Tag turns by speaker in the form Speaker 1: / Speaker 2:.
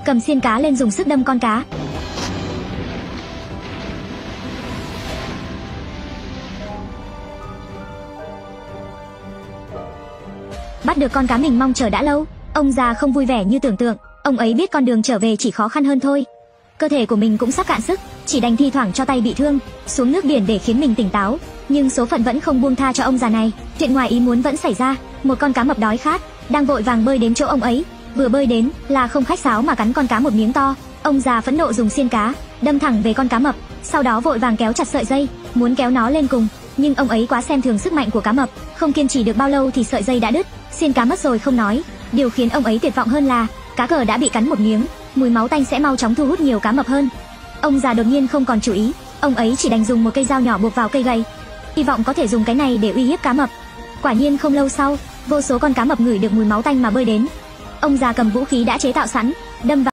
Speaker 1: cầm xiên cá lên dùng sức đâm con cá. Bắt được con cá mình mong chờ đã lâu, ông già không vui vẻ như tưởng tượng. Ông ấy biết con đường trở về chỉ khó khăn hơn thôi. Cơ thể của mình cũng sắp cạn sức, chỉ đành thi thoảng cho tay bị thương xuống nước biển để khiến mình tỉnh táo. Nhưng số phận vẫn không buông tha cho ông già này. Chuyện ngoài ý muốn vẫn xảy ra. Một con cá mập đói khát đang vội vàng bơi đến chỗ ông ấy. Vừa bơi đến là không khách sáo mà cắn con cá một miếng to. Ông già phẫn nộ dùng xiên cá đâm thẳng về con cá mập, sau đó vội vàng kéo chặt sợi dây, muốn kéo nó lên cùng. Nhưng ông ấy quá xem thường sức mạnh của cá mập, không kiên trì được bao lâu thì sợi dây đã đứt, xiên cá mất rồi không nói. Điều khiến ông ấy tuyệt vọng hơn là cá cờ đã bị cắn một miếng, mùi máu tanh sẽ mau chóng thu hút nhiều cá mập hơn. Ông già đột nhiên không còn chủ ý, ông ấy chỉ đành dùng một cây dao nhỏ buộc vào cây gậy, hy vọng có thể dùng cái này để uy hiếp cá mập. Quả nhiên không lâu sau, vô số con cá mập ngửi được mùi máu tanh mà bơi đến. Ông già cầm vũ khí đã chế tạo sẵn, đâm vào